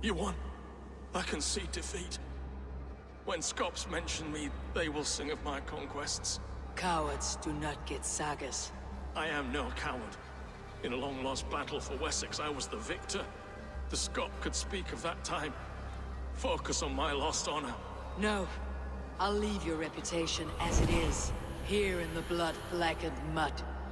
You won. I concede defeat. When Scops mention me, they will sing of my conquests. Cowards do not get sagas. I am no coward. In a long-lost battle for Wessex, I was the victor. The Scot could speak of that time. Focus on my lost honor. No. I'll leave your reputation as it is, here in the blood-blackened mud.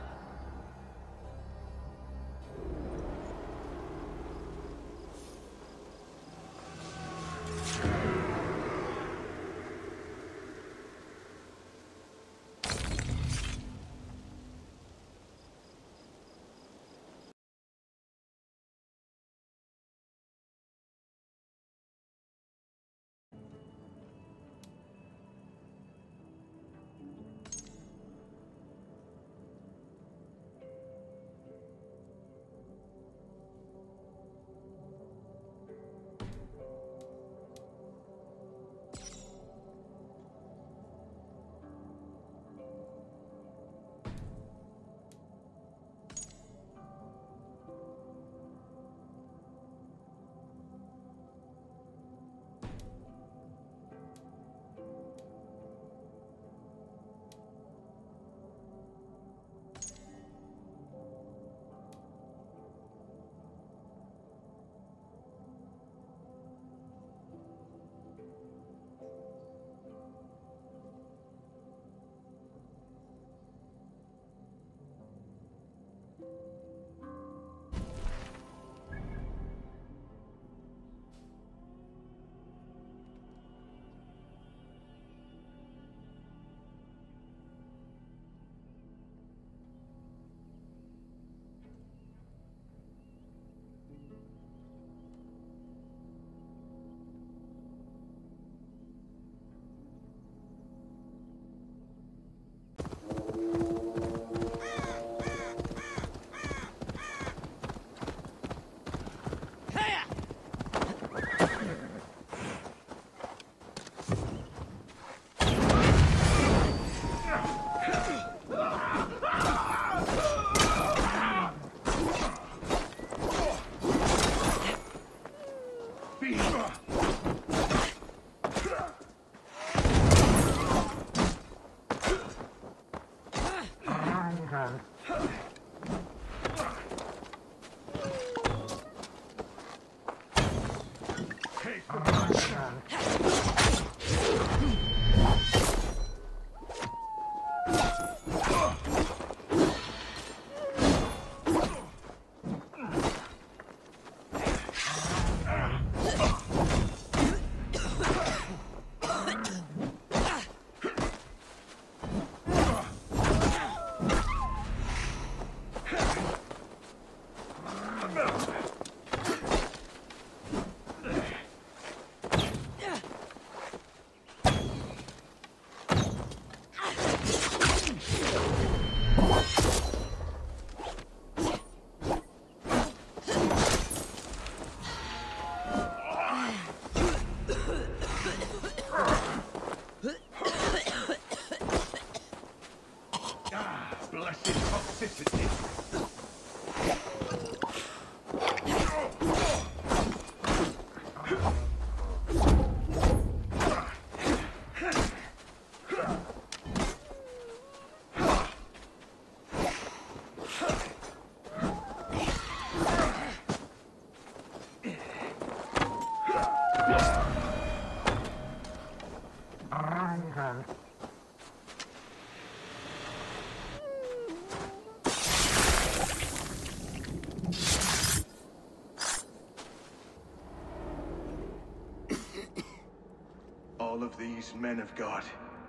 All of these men of God,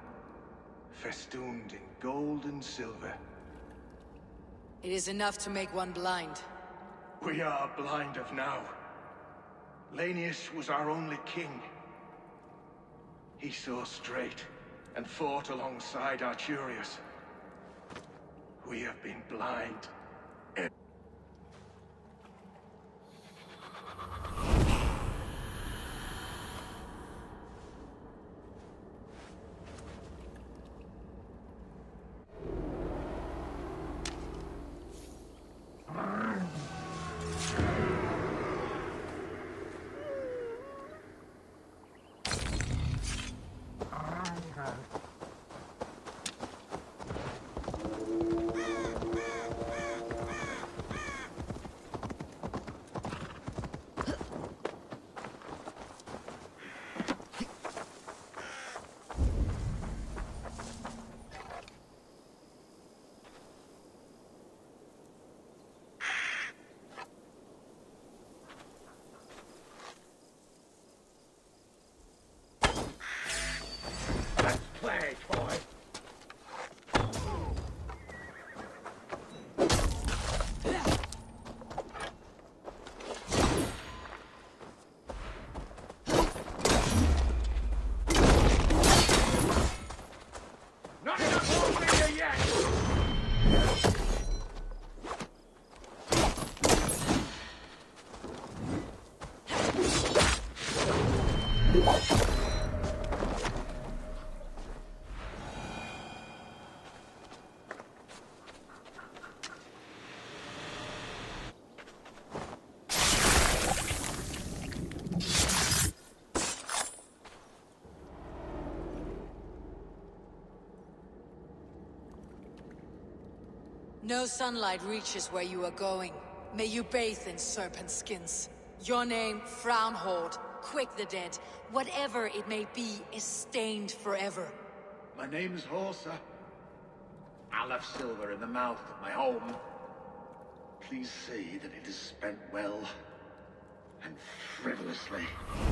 festooned in gold and silver. It is enough to make one blind. We are blind of now. Lanius was our only king. He saw straight and fought alongside Arturius. We have been blind. No sunlight reaches where you are going. May you bathe in serpent skins. Your name, Frownhorde, Quick the Dead, whatever it may be, is stained forever. My name's Horsa. I left silver in the mouth of my home. Please say that it is spent well and frivolously.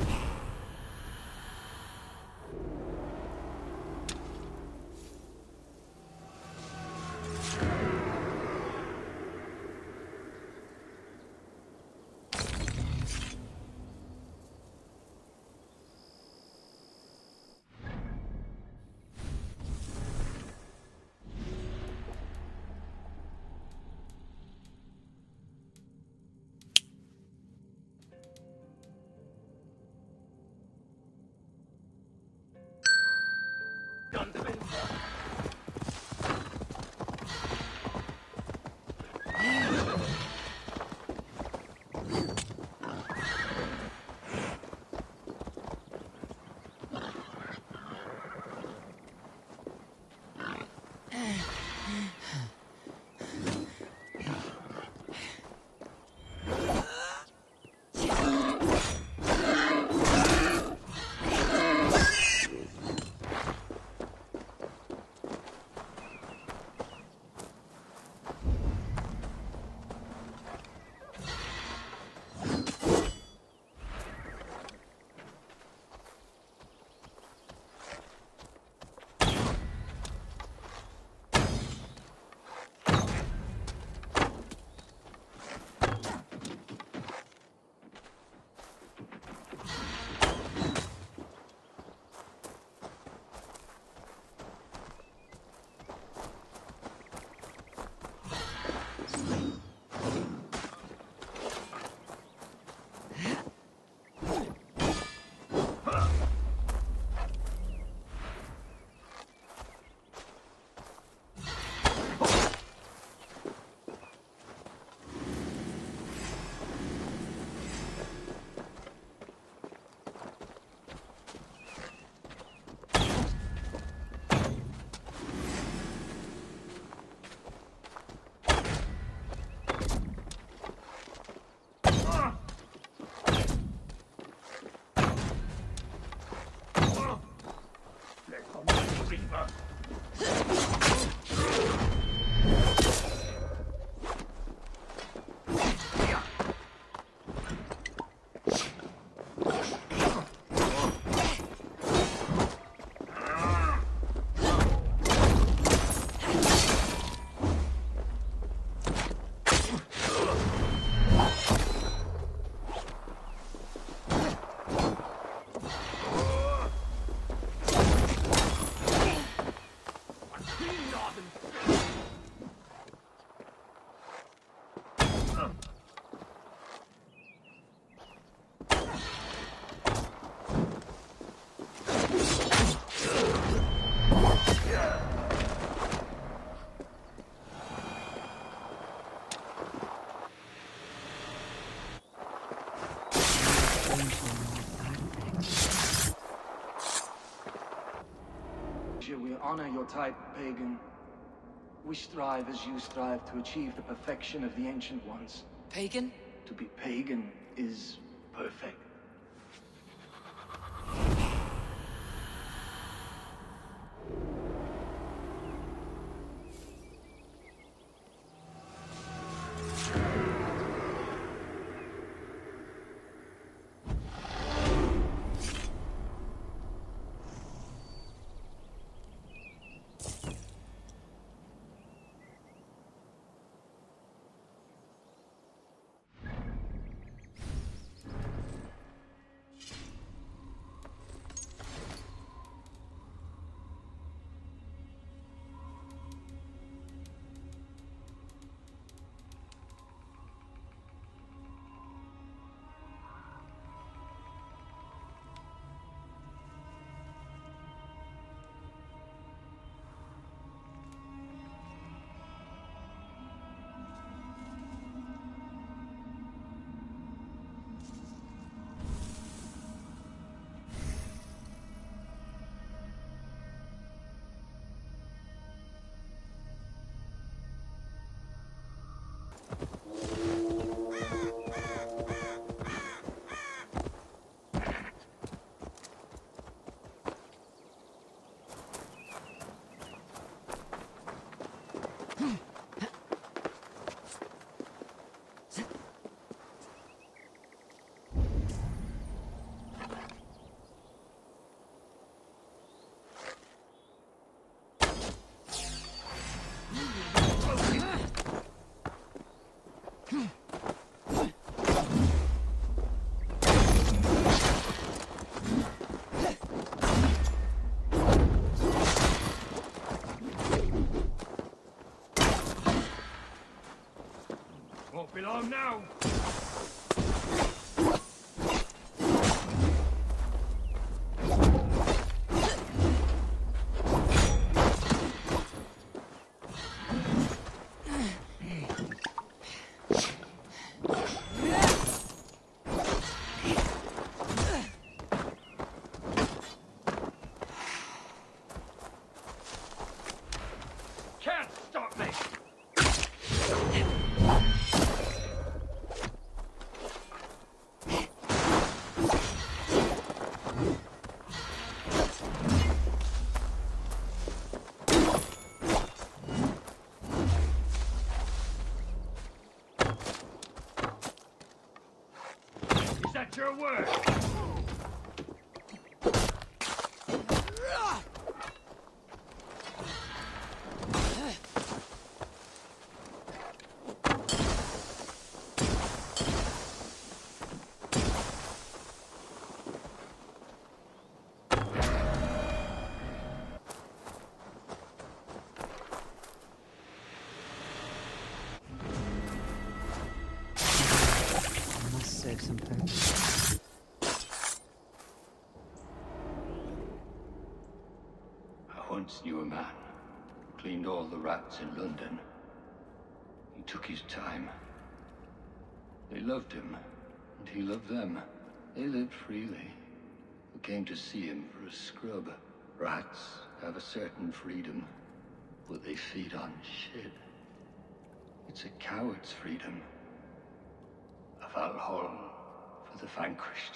We honor your type, Pagan. We strive as you strive to achieve the perfection of the Ancient Ones. Pagan? To be pagan is perfect. Won't be long now. Can't stop me! Is that your word? Save something. I once knew a man who cleaned all the rats in London. He took his time. They loved him, and he loved them. They lived freely. Who came to see him for a scrub. Rats have a certain freedom, but they feed on shit. It's a coward's freedom. A Valhalla for the vanquished.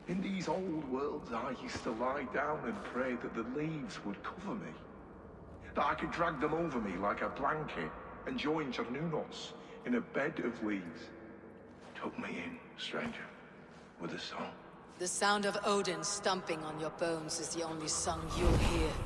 In these old worlds, I used to lie down and pray that the leaves would cover me. That I could drag them over me like a blanket and join Cernunnos in a bed of leaves. Tuck me in, stranger, with a song. The sound of Odin stomping on your bones is the only song you'll hear.